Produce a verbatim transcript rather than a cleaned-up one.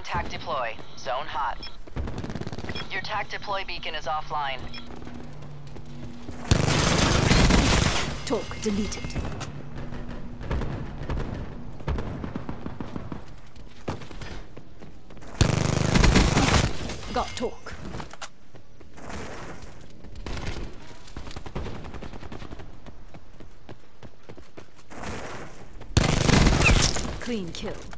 tac deploy. Zone hot. Your tac deploy beacon is offline. Talk deleted. Got talk. Clean kill.